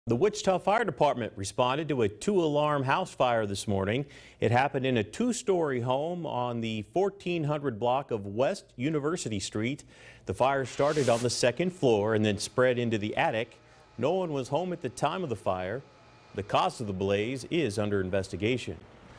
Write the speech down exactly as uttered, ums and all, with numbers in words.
The Wichita Fire Department responded to a two-alarm house fire this morning. It happened in a two-story home on the fourteen hundred block of West University Street. The fire started on the second floor and then spread into the attic. No one was home at the time of the fire. The cause of the blaze is under investigation.